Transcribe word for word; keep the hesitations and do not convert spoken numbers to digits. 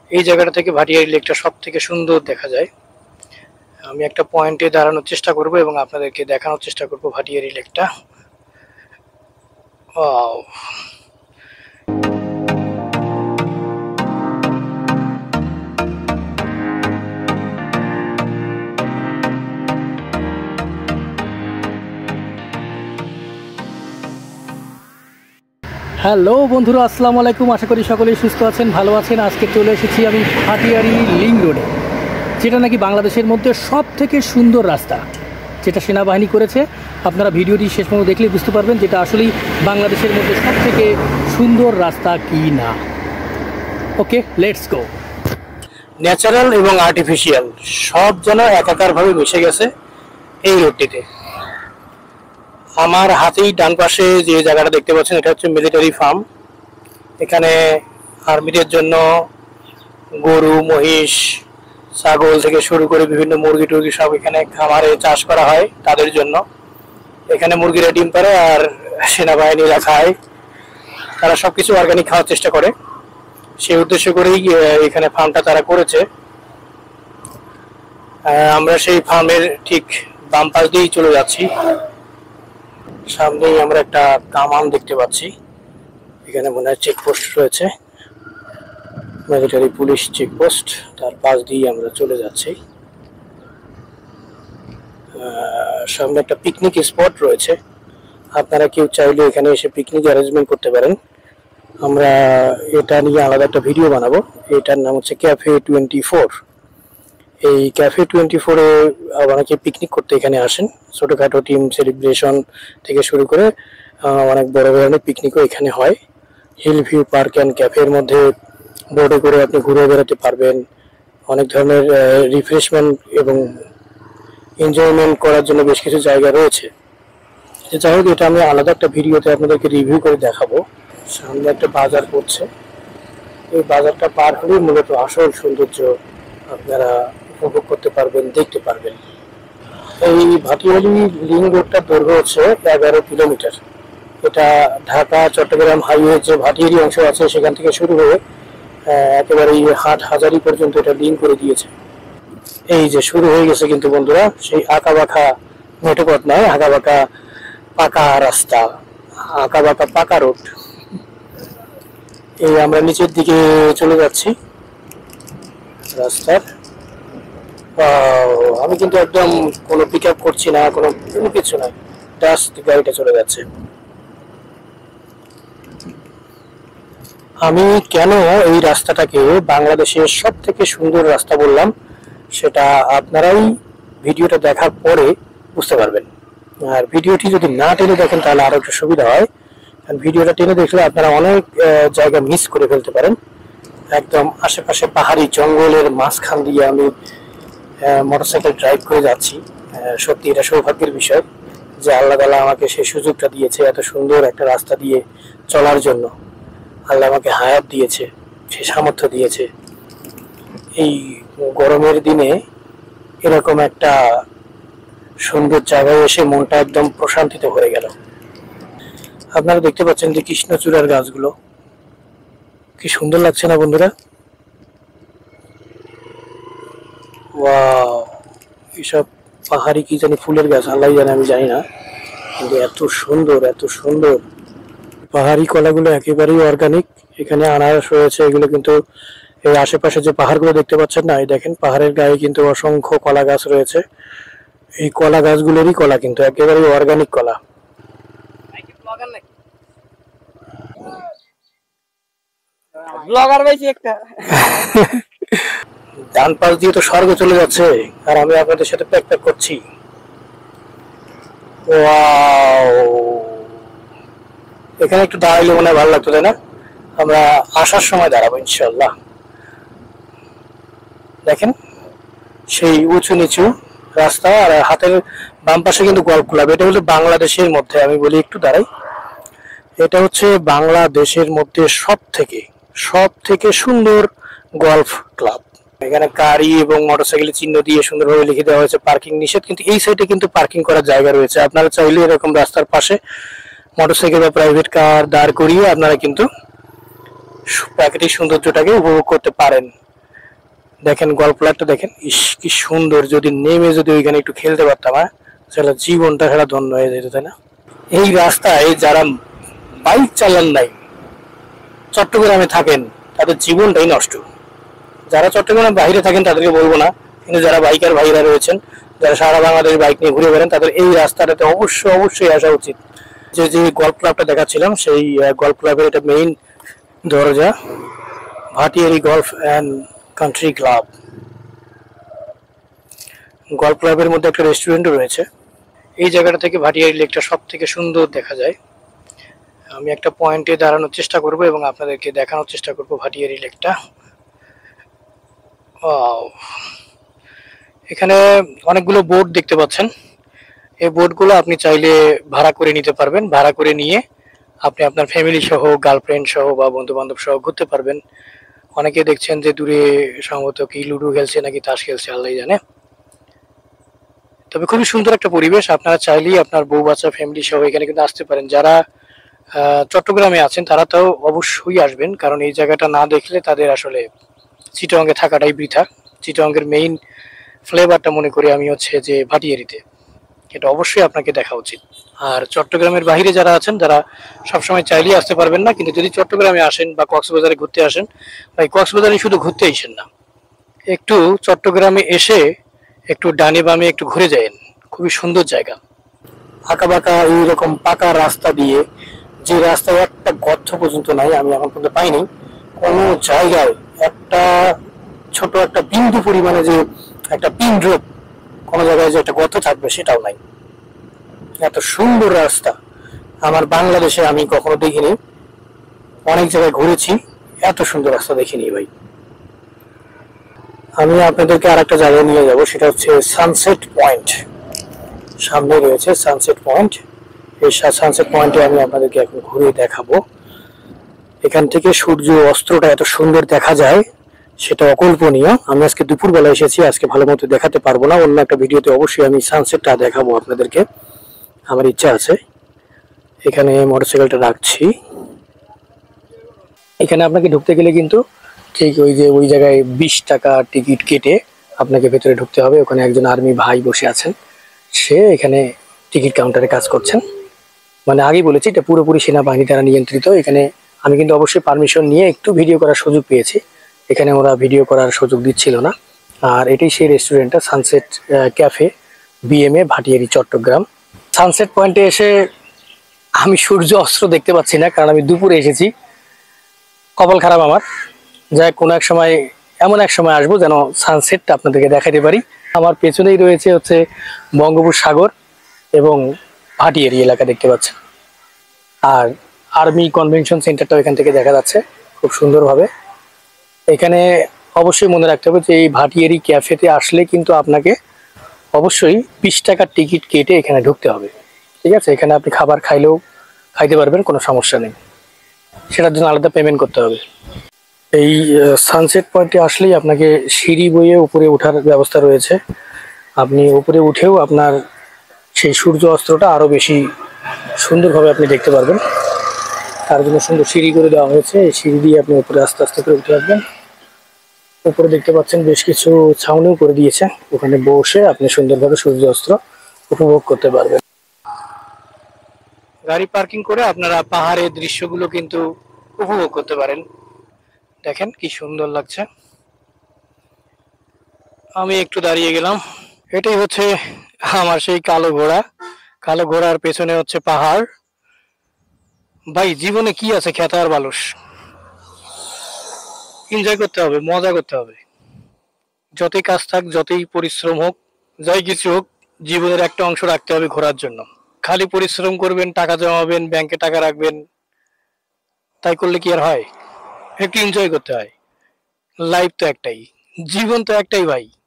এই জায়গাটা থেকে ভাটিয়ারি লেকটা সব থেকে সুন্দর দেখা যায়। আমি একটা পয়েন্টে দাঁড়ানোর চেষ্টা করব এবং আপনাদেরকে দেখানোর চেষ্টা করব ভাটিয়ারি লেকটা। ওয়াও, হ্যালো বন্ধুরা, আসসালামু আলাইকুম। আশা করি সকলেই সুস্থ আছেন, ভালো আছেন। আজকে চলে এসেছি আমি ভাটিয়ারি লিংক রোডে, যেটা নাকি বাংলাদেশের মধ্যে সব থেকে সুন্দর রাস্তা, যেটা সেনাবাহিনী করেছে। আপনারা ভিডিওটি শেষ পর্যন্ত দেখলে বুঝতে পারবেন যেটা আসলেই বাংলাদেশের মধ্যে সব থেকে সুন্দর রাস্তা কি না। Okay, let's go. ন্যাচারাল এবং আর্টিফিশিয়াল সব যেন একাকারভাবে মিশে গেছে এই রোডটিতে। আমার হাতেই ডান পাশে যে জায়গাটা দেখতে পাচ্ছেন, এটা হচ্ছে মিলিটারি ফার্ম। এখানে আর্মিদের জন্য গরু, মহিষ, ছাগল থেকে শুরু করে বিভিন্ন মুরগি টুরগি সব এখানে খামারে চাষ করা হয় তাদের জন্য। এখানে মুরগিরা ডিম পারে আর সেনাবাহিনীরা খায়। তারা সবকিছু অর্গানিক খাওয়ার চেষ্টা করে, সেই উদ্দেশ্য করেই এখানে ফার্মটা তারা করেছে। আমরা সেই ফার্মের ঠিক বাম পাশ দিয়েই চলে যাচ্ছি। সামনেই আমরা একটা কামান দেখতে পাচ্ছি। এখানে মনে হয় চেকপোস্ট রয়েছে, মিলিটারি পুলিশ চেকপোস্ট। তার পাশ দিয়ে আমরা চলে যাচ্ছি। সামনে একটা পিকনিক স্পট রয়েছে, আপনারা কেউ চাইলে এখানে এসে পিকনিক অ্যারেঞ্জমেন্ট করতে পারেন। আমরা এটা নিয়ে আলাদা একটা ভিডিও বানাবো। এটার নাম হচ্ছে ক্যাফে টোয়েন্টি ফোর। এই ক্যাফে টোয়েন্টি ফোরে অনেকে পিকনিক করতে এখানে আসেন। ছোটোখাটো টিম সেলিব্রেশন থেকে শুরু করে অনেক বড় ধরনের পিকনিকও এখানে হয়। হিল ভিউ পার্ক অ্যান্ড ক্যাফের মধ্যে বোটে করে আপনি ঘুরে বেড়াতে পারবেন। অনেক ধরনের রিফ্রেশমেন্ট এবং এনজয়মেন্ট করার জন্য বেশ কিছু জায়গা রয়েছে। যাই হোক, এটা আমি আলাদা একটা ভিডিওতে আপনাদেরকে রিভিউ করে দেখাবো। সামনে একটা বাজার পড়ছে, এই বাজারটা পার হলেই মূলত আসল সৌন্দর্য আপনারা উপভোগ করতে পারবেন, দেখতে পারবেন। এই ভাটিয়ারি লিংক রোডটার দৈর্ঘ্য হচ্ছে এগারো কিলোমিটার। এটা ঢাকা চট্টগ্রাম হাইওয়ে যে ভাটিয়ারি অংশ আছে সেখান থেকে শুরু হয়ে একেবারে হাট হাজারি পর্যন্ত এটা লিঙ্ক করে দিয়েছে। এই যে শুরু হয়ে গেছে কিন্তু বন্ধুরা, সেই আঁকা বাঁকা মেঠোপথ নয়, আঁকা বাঁকা পাকা রাস্তা, আঁকা বাঁকা পাকা রোড। এই আমরা নিচের দিকে চলে যাচ্ছি রাস্তার। আমি কিন্তু একদম কোনো পিক আপ করছি না, কোনো কোনো কিছু না, জাস্ট গাড়িটা চলে যাচ্ছে। আমি কেন এই রাস্তাটাকে বাংলাদেশের সব থেকে সুন্দর রাস্তা বললাম সেটা আপনারাই ভিডিওটা দেখার পরে বুঝতে পারবেন। আর ভিডিওটি যদি না টেনে দেখেন তাহলে আরো একটু সুবিধা হয়, কারণ ভিডিওটা টেনে দেখলে আপনারা অনেক জায়গা মিস করে ফেলতে পারেন। একদম আশেপাশে পাহাড়ি জঙ্গলের মাঝখান দিয়ে আমি মোটরসাইকেল ড্রাইভ করে যাচ্ছি। সত্যি এটা সৌভাগ্যের বিষয় যে আল্লাহ তাআলা আমাকে সেই সুযোগটা দিয়েছে, এত সুন্দর একটা রাস্তা দিয়ে চলার জন্য। আল্লাহ আমাকে হায়াত দিয়েছে, সে সামর্থ্য দিয়েছে। এই গরমের দিনে এরকম একটা সুন্দর জায়গায় এসে মনটা একদম প্রশান্তিত হয়ে গেল। আপনারা দেখতে পাচ্ছেন যে কৃষ্ণচূড়ার গাছগুলো কি সুন্দর লাগছে না বন্ধুরা? ওয়াও, এইসব পাহাড়ি কি জানি ফুলের গাছ, আল্লাহ জানে, আমি জানি না, কিন্তু এত সুন্দর, এত সুন্দর। পাহাড়ি কলাগুলো একেবারেই অর্গানিক। এখানে আনারস রয়েছে, এগুলো কিন্তু এই আশেপাশে যে পাহাড়গুলো দেখতে পাচ্ছেন না, এই দেখেন পাহাড়ের গায়ে কিন্তু অসংখ্য কলা গাছ রয়েছে। এই কলা গাছগুলোরই কলা কিন্তু একেবারেই অর্গানিক কলা। ডান পাশ দিয়ে তো স্বর্গ চলে যাচ্ছে আর আমি আপনাদের সাথে প্যাক প্যাক করছি। ওয়াও, এখানে একটু দাঁড়াইলে মনে হয় ভালো লাগতো, তাই না? আমরা আসার সময় দাঁড়াবো ইনশাল্লাহ। দেখেন সেই উঁচু নিচু রাস্তা, আর হাতের বাম পাশে কিন্তু গল্ফ ক্লাব। এটা হলো বাংলাদেশের মধ্যে, আমি বলি একটু দাঁড়াই, এটা হচ্ছে বাংলাদেশের মধ্যে সব থেকে সব থেকে সুন্দর গল্ফ ক্লাব। এখানে গাড়ি এবং মোটরসাইকেলের চিহ্ন দিয়ে সুন্দরভাবে লিখে দেওয়া হয়েছে পার্কিং নিষেধ, কিন্তু এই সাইডে কিন্তু পার্কিং করার জায়গা রয়েছে। আপনারা চাইলে এরকম রাস্তার পাশে মোটরসাইকেল বা প্রাইভেট কার দাঁড় করিয়ে আপনারা কিন্তু প্রাকৃতিক সৌন্দর্যটাকে উপভোগ করতে পারেন। দেখেন গল্ফ ক্লাবটা দেখেন, ইস কি সুন্দর। যদি নেমে যদি ওইখানে একটু খেলতে পারতাম, হ্যাঁ সেটা জীবনটা সেটা ধন্য হয়ে যেত, তাই না? এই রাস্তায় যারা বাইক চালান নাই, চট্টগ্রামে থাকেন, তাদের জীবনটাই নষ্ট। যারা চট্টগ্রামের বাইরে থাকেন তাদেরকে বলবো না, কিন্তু যারা বাইকার ভাইরা রয়েছেন, যারা সারা বাংলাদেশ বাইক নিয়ে ঘুরে বেড়ান, তাদের এই রাস্তাটাতে অবশ্যই অবশ্যই আসা উচিত। যে যে গল্ফ ক্লাবটা দেখাচ্ছিলাম, সেই গল্ফ ক্লাবের এটা মেইন দরজা, Bhatiari golf and country club. Golf ক্লাবের মধ্যে একটা রেস্টুরেন্টও রয়েছে। এই জায়গাটা থেকে ভাটিয়ারি লেকটা সব থেকে সুন্দর দেখা যায়। আমি একটা পয়েন্টে দাঁড়ানোর চেষ্টা করব এবং আপনাদেরকে দেখানোর চেষ্টা করব ভাটিয়ারি লেকটা। এখানে অনেকগুলো বোট দেখতে পাচ্ছেন। এই বোটগুলো আপনি চাইলে ভাড়া করে নিতে পারবেন। ভাড়া করে নিয়ে আপনি আপনার ফ্যামিলি সহ, গার্লফ্রেন্ড সহ বা বন্ধু বান্ধব সহ ঘুরতে পারবেন। অনেকে দেখছেন যে দূরে সম্ভবত কি লুডো খেলছে নাকি তাস খেলছে, আল্লাহ জানে। তবে খুবই সুন্দর একটা পরিবেশ। আপনারা চাইলেই আপনার বউ বাচ্চা ফ্যামিলি সহ এখানে কিন্তু আসতে পারেন। যারা চট্টগ্রামে আছেন তারা তো অবশ্যই আসবেন, কারণ এই জায়গাটা না দেখলে তাদের আসলে চিটাগংয়ে থাকাটাই বৃথা। চিটাগংয়ের মেইন ফ্লেভারটা মনে করি আমি হচ্ছে যে ভাটিয়ারিতে, এটা অবশ্যই আপনাকে দেখা উচিত। আর চট্টগ্রামের বাইরে যারা আছেন, যারা সবসময় চাইলেই আসতে পারবেন না, কিন্তু যদি চট্টগ্রামে আসেন বা কক্সবাজারে ঘুরতে আসেন, বা কক্সবাজারে শুধু ঘুরতে আসেন না, একটু চট্টগ্রামে এসে একটু ডানে বামে একটু ঘুরে যায়েন। খুবই সুন্দর জায়গা। আঁকা বাঁকা এইরকম পাকা রাস্তা দিয়ে, যে রাস্তায় একটা গর্ত পর্যন্ত নাই, আমি এখন পর্যন্ত পাইনি কোনো জায়গায় একটা ছোট একটা বিন্দু পরিমাণে যে একটা পিন ড্রপ, কোনো জায়গায় যে একটা গর্ত থাকবে সেটাও নাই। এত সুন্দর রাস্তা আমার বাংলাদেশে আমি কখনো দেখিনি। অনেক জায়গায় ঘুরেছি, এত সুন্দর রাস্তা দেখিনি ভাই। আমি আপনাদেরকে আর একটা জায়গায় নিয়ে যাব, সেটা হচ্ছে সানসেট পয়েন্ট। সামনে রয়েছে সানসেট পয়েন্ট। এই সানসেট পয়েন্টে আমি আপনাদেরকে এখন ঘুরে দেখাবো। এখান থেকে সূর্য অস্ত্রটা এত সুন্দর দেখা যায়, সেটা অকল্পনীয়। আমি আজকে দুপুরবেলা এসেছি, আজকে ভালো মতো দেখাতে পারবো না। অন্য একটা ভিডিওতে অবশ্যই আমি সানসেটটা দেখাবো আপনাদেরকে, আমার ইচ্ছা আছে। এখানে মোটরসাইকেলটা রাখছি। এখানে আপনাকে ঢুকতে গেলে কিন্তু ঠিক ওই যে ওই জায়গায় বিশ টাকা টিকিট কেটে আপনাকে ভেতরে ঢুকতে হবে। ওখানে একজন আর্মি ভাই বসে আছেন, সে এখানে টিকিট কাউন্টারে কাজ করছেন। মানে আগেই বলেছি, এটা পুরোপুরি সেনাবাহিনী দ্বারা নিয়ন্ত্রিত। এখানে আমি কিন্তু অবশ্যই পারমিশন নিয়ে একটু ভিডিও করার সুযোগ পেয়েছি, এখানে ওরা ভিডিও করার সুযোগ দিচ্ছিল না। আর এটাই সেই রেস্টুরেন্টটা, sunset cafe, BMA, Bhatiari, Chattogram. Sunset পয়েন্টে এসে আমি সূর্য অস্ত্র দেখতে পাচ্ছি না, কারণ আমি দুপুরে এসেছি। কপাল খারাপ আমার। যাই কোনো এক সময়, এমন এক সময় আসবো যেন সানসেটটা আপনাদেরকে দেখাতে পারি। আমার পেছনেই রয়েছে হচ্ছে বঙ্গোপসাগর এবং ভাটিয়ারি এলাকা দেখতে পাচ্ছেন। আর আর্মি কনভেনশন সেন্টারটাও এখান থেকে দেখা যাচ্ছে খুব সুন্দরভাবে। এখানে অবশ্যই মনে রাখতে হবে যে এই ভাটিয়ারি ক্যাফেতে আসলে কিন্তু আপনাকে অবশ্যই বিশ টাকার টিকিট কেটে এখানে ঢুকতে হবে, ঠিক আছে? এখানে আপনি খাবার খাইলেও খাইতে পারবেন, কোনো সমস্যা নেই, সেটার জন্য আলাদা পেমেন্ট করতে হবে। এই সানসেট পয়েন্টে আসলেই আপনাকে সিঁড়ি বয়ে উপরে ওঠার ব্যবস্থা রয়েছে। আপনি উপরে উঠেও আপনার সেই সূর্য অস্ত্রটা আরও বেশি সুন্দরভাবে আপনি দেখতে পারবেন। তার জন্য সুন্দর সিঁড়ি করে দেওয়া হয়েছে। এই সিঁড়ি দিয়ে আপনি উপরে আস্তে আস্তে করে উঠে আসবেন। উপরে দেখতে পাচ্ছেন বেশ কিছু ছাউনিও করে দিয়েছে, ওখানে বসে আপনি সুন্দরভাবে সূর্য অস্ত্র উপভোগ করতে পারবেন। গাড়ি পার্কিং করে আপনারা পাহাড়ের দৃশ্যগুলো কিন্তু উপভোগ করতে পারেন। দেখেন কি সুন্দর লাগছে। আমি একটু দাঁড়িয়ে গেলাম। এটাই হচ্ছে আমার সেই কালো ঘোড়া। কালো ঘোড়ার পেছনে হচ্ছে পাহাড়। ভাই জীবনে কি আছে খেতা আর বালুস, এনজয় করতে হবে, মজা করতে হবে। যতই কাজ থাক, যতই পরিশ্রম হোক, যাই কিছু হোক, জীবনের একটা অংশ রাখতে হবে ঘোরার জন্য। খালি পরিশ্রম করবেন, টাকা জমাবেন, ব্যাংকে টাকা রাখবেন, তাই করলে কি আর হয়? একটু এনজয় করতে হয়। লাইফ তো একটাই, জীবন তো একটাই ভাই।